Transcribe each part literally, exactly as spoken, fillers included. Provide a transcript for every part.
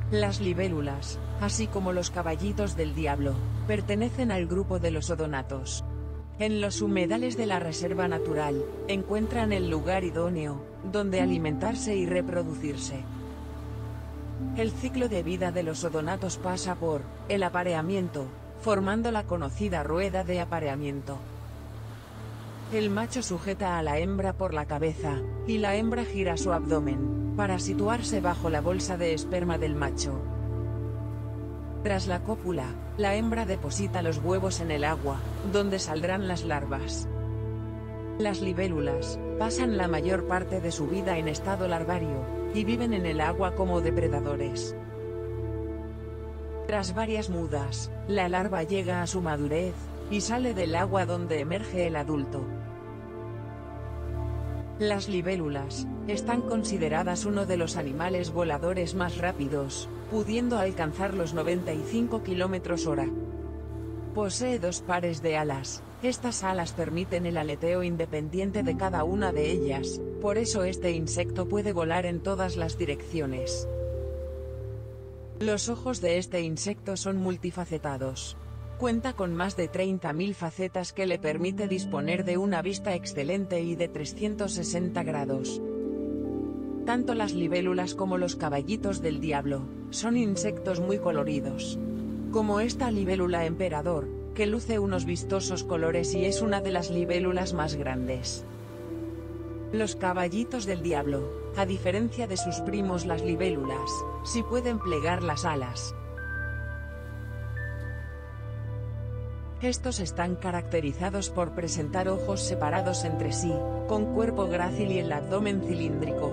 Las libélulas, así como los caballitos del diablo, pertenecen al grupo de los odonatos. En los humedales de la reserva natural, encuentran el lugar idóneo, donde alimentarse y reproducirse. El ciclo de vida de los odonatos pasa por el apareamiento, formando la conocida rueda de apareamiento. El macho sujeta a la hembra por la cabeza, y la hembra gira su abdomen, para situarse bajo la bolsa de esperma del macho. Tras la cópula, la hembra deposita los huevos en el agua, donde saldrán las larvas. Las libélulas pasan la mayor parte de su vida en estado larvario, y viven en el agua como depredadores. Tras varias mudas, la larva llega a su madurez, y sale del agua donde emerge el adulto. Las libélulas están consideradas uno de los animales voladores más rápidos, pudiendo alcanzar los noventa y cinco kilómetros hora. Posee dos pares de alas. Estas alas permiten el aleteo independiente de cada una de ellas, por eso este insecto puede volar en todas las direcciones. Los ojos de este insecto son multifacetados. Cuenta con más de treinta mil facetas que le permite disponer de una vista excelente y de trescientos sesenta grados. Tanto las libélulas como los caballitos del diablo son insectos muy coloridos. Como esta libélula emperador, que luce unos vistosos colores y es una de las libélulas más grandes. Los caballitos del diablo, a diferencia de sus primos las libélulas, sí pueden plegar las alas. Estos están caracterizados por presentar ojos separados entre sí, con cuerpo grácil y el abdomen cilíndrico.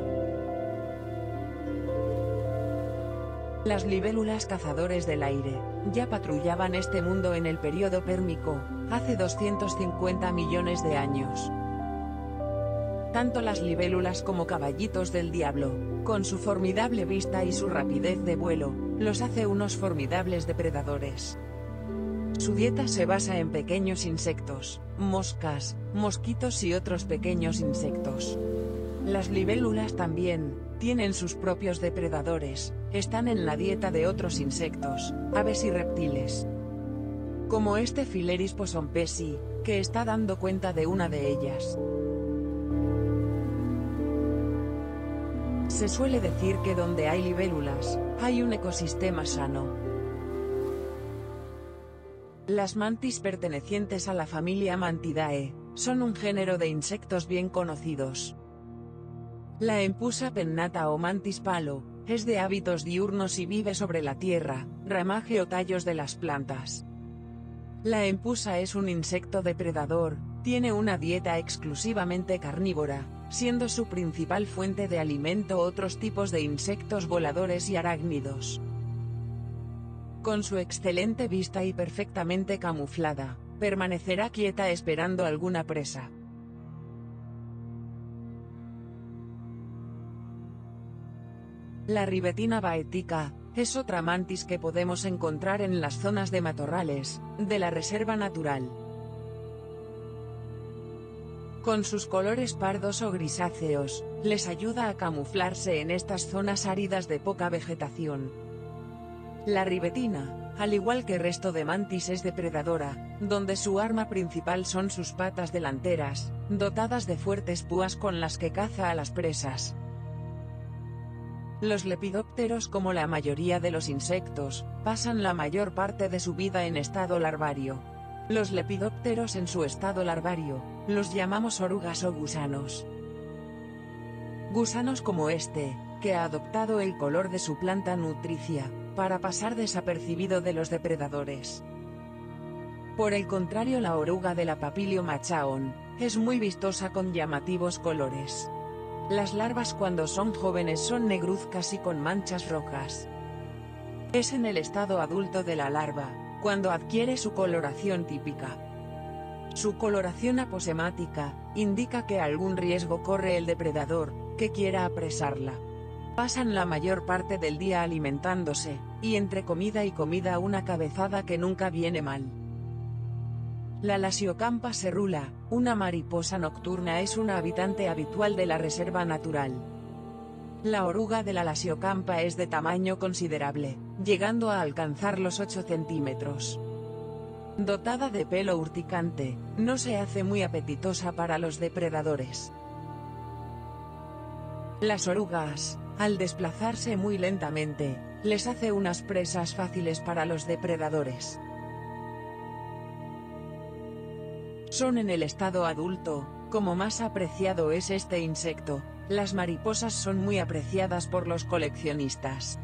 Las libélulas cazadores del aire, ya patrullaban este mundo en el período pérmico, hace doscientos cincuenta millones de años. Tanto las libélulas como caballitos del diablo, con su formidable vista y su rapidez de vuelo, los hace unos formidables depredadores. Su dieta se basa en pequeños insectos, moscas, mosquitos y otros pequeños insectos. Las libélulas también tienen sus propios depredadores, están en la dieta de otros insectos, aves y reptiles. Como este Phileris posompesi, que está dando cuenta de una de ellas. Se suele decir que donde hay libélulas, hay un ecosistema sano. Las mantis pertenecientes a la familia Mantidae, son un género de insectos bien conocidos. La empusa pennata o mantis palo, es de hábitos diurnos y vive sobre la tierra, ramaje o tallos de las plantas. La empusa es un insecto depredador, tiene una dieta exclusivamente carnívora, siendo su principal fuente de alimento otros tipos de insectos voladores y arácnidos. Con su excelente vista y perfectamente camuflada, permanecerá quieta esperando alguna presa. La Ribetina baetica es otra mantis que podemos encontrar en las zonas de matorrales de la reserva natural. Con sus colores pardos o grisáceos, les ayuda a camuflarse en estas zonas áridas de poca vegetación. La ribetina, al igual que el resto de mantis, es depredadora, donde su arma principal son sus patas delanteras, dotadas de fuertes púas con las que caza a las presas. Los lepidópteros, como la mayoría de los insectos, pasan la mayor parte de su vida en estado larvario. Los lepidópteros en su estado larvario, los llamamos orugas o gusanos. Gusanos como este, que ha adoptado el color de su planta nutricia, para pasar desapercibido de los depredadores. Por el contrario, la oruga de la Papilio machaon, es muy vistosa con llamativos colores. Las larvas cuando son jóvenes son negruzcas y con manchas rojas. Es en el estado adulto de la larva, cuando adquiere su coloración típica. Su coloración aposemática, indica que algún riesgo corre el depredador, que quiera apresarla. Pasan la mayor parte del día alimentándose, y entre comida y comida una cabezada que nunca viene mal. La Lasiocampa cerula, una mariposa nocturna, es una habitante habitual de la reserva natural. La oruga de la lasiocampa es de tamaño considerable, llegando a alcanzar los ocho centímetros. Dotada de pelo urticante, no se hace muy apetitosa para los depredadores. Las orugas, al desplazarse muy lentamente, les hace unas presas fáciles para los depredadores. Son en el estado adulto, como más apreciado es este insecto. Las mariposas son muy apreciadas por los coleccionistas.